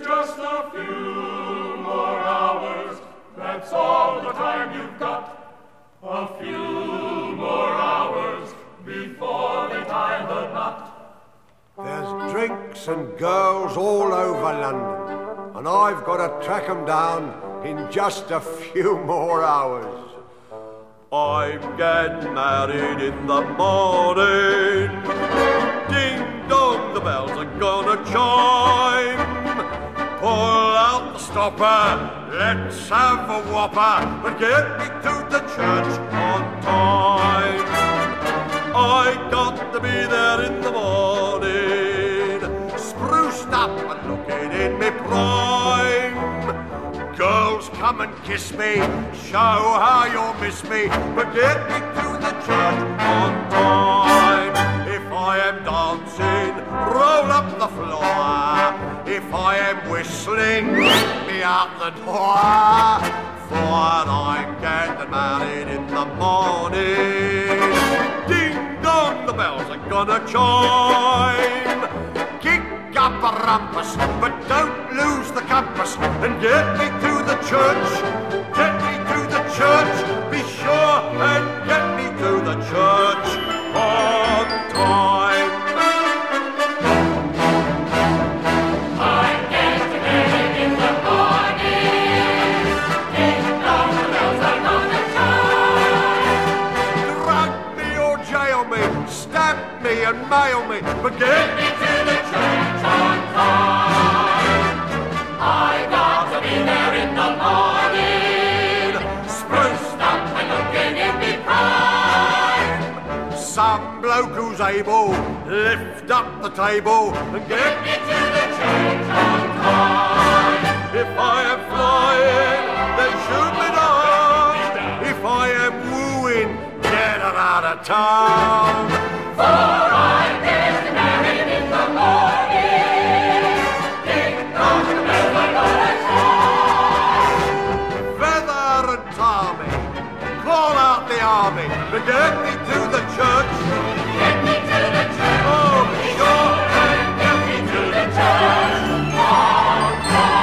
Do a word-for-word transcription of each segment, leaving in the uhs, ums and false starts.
just a few more hours, that's all the time you've got. A few more hours before they tie the knot. There's drinks and girls all over London, and I've got to track 'em down in just a few more hours. I'm getting married in the morning. Ding dong, the bells are gonna chime. Pull out the stopper, let's have a whopper, but get me to the church on time. I got to be there in the morning, spruced up and looking in me prime. Girls, come and kiss me, show how you'll miss me, but get me to the church on time. If I am dancing, roll up the floor. If I am whistling, let me out the door. For I'm getting married in the morning. Ding dong, the bells are gonna chime. Kick up a rumpus, but don't lose the compass, and get me to the church. Get me to the church. Be sure and get me to the church on time. I'm getting married in the morning. Ding dong, the bells are gonna chime. Drug me or jail me, stamp me and mail me, but get me to the church on time. I got to be there in the morning, spruced up and looking in me prime. some bloke who's able, lift up the table and get me to the church on time. If I am flying, then shoot me down. If I am wooing, get her out of town. For I'm getting married in the morning. Ding dong, the bells are gonna chime. Feather and tar me, call out the army, but get me to the church. Get me to the church. Oh, sure. And get me to the church on time.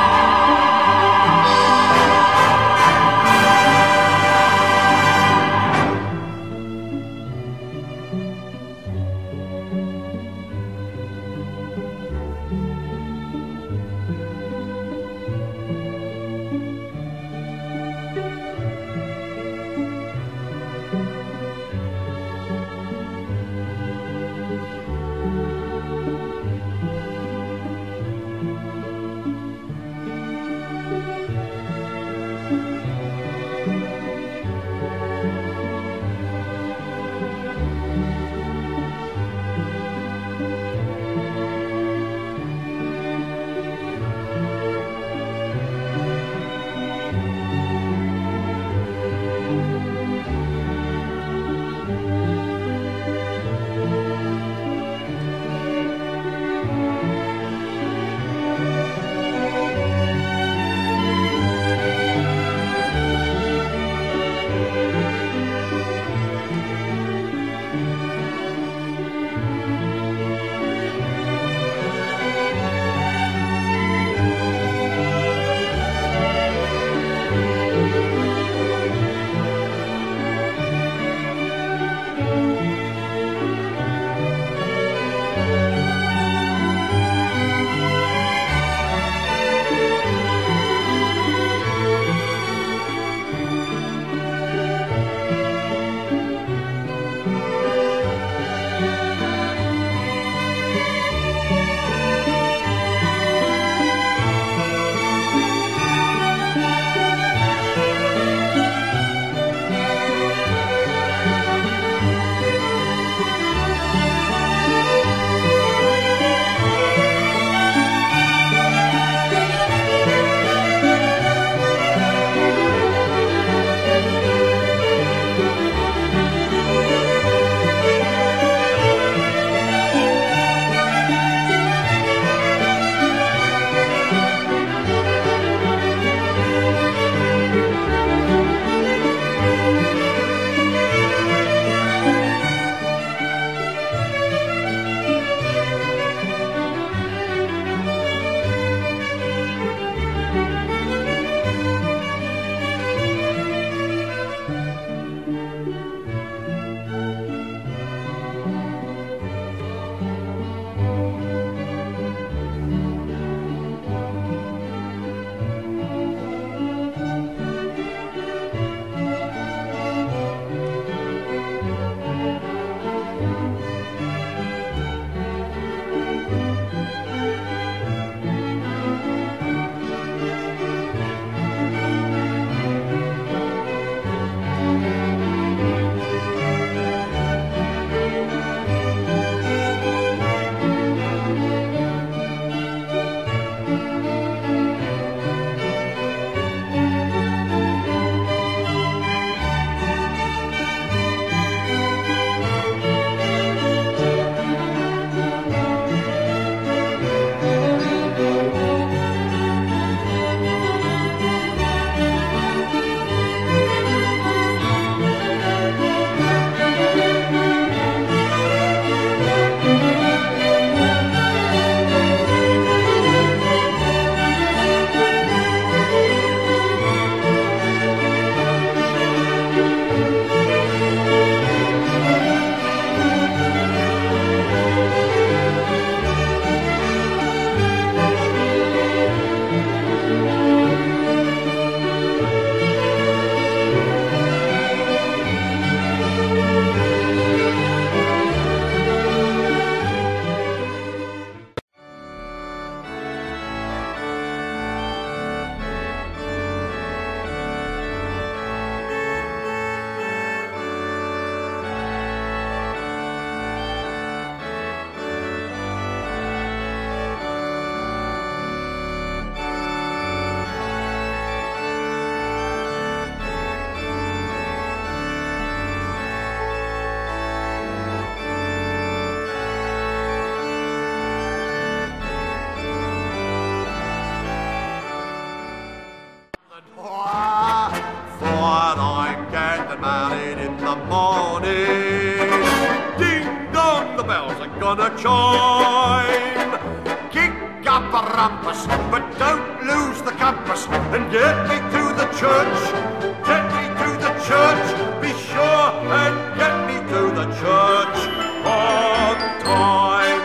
For I'm getting married in the morning. Ding dong, the bells are gonna chime. Kick up a rumpus, but don't lose the compass, and get me to the church. Get me to the church. Be sure and get me to the church on time.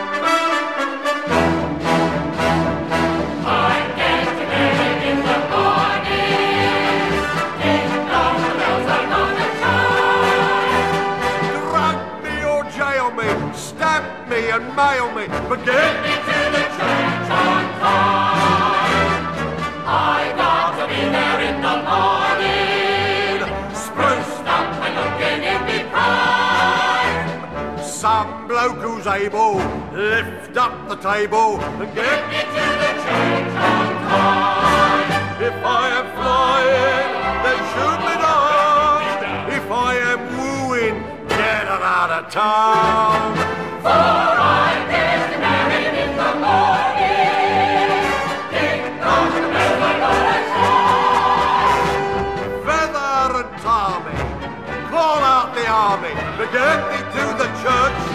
I'm getting married in the morning. Ding dong, the bells are gonna chime. Drug me or jail me, stab me and mail me, but get me To the church on time. I got to be there in the morning, spruced up and looking in me prime. some bloke who's able, lift up the table and get Me to the church on time. If I am flying, then shoot me down. If I am wooing, get her out of town. For I'm getting married in the morning. Ding dong, the bells are gonna chime. Feather and tar me, call out the army to get me to the church